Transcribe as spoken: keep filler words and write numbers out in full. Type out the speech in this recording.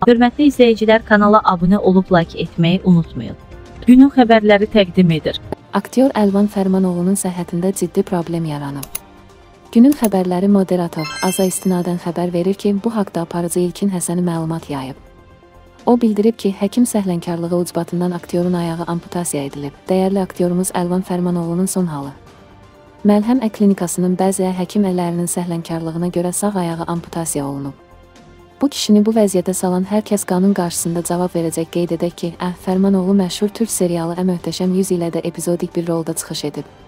Hörmətli izləyicilər, kanala abunə olub like etməyi unutmayın. Günün xəbərləri təqdim edir. Aktyor Əlvan Fərmanoğlunun səhhətində ciddi problem yaranıb. Günün xəbərləri moderator Aza istinadən xəbər verir ki, bu haqda aparıcı İlkin Həsəni məlumat yayıb. O bildirib ki, həkim səhlənkarlığı ucbatından aktyorun ayağı amputasiya edilib. Dəyərli aktyorumuz Əlvan Fərmanoğlunun son halı. Məlhəm Ə-klinikasının bəzi həkim əllərinin səhlənkarlığına görə sağ ayağı amputasiya olunub. Bu kişini bu vəziyyətə salan hər kəs qanun qarşısında cavab verəcək. Qeyd edək ki, Ə Fərmanoğlu məşhur türk serialı Ə Möhtəşəm yüz ilə də epizodik bir rolda çıxış edib.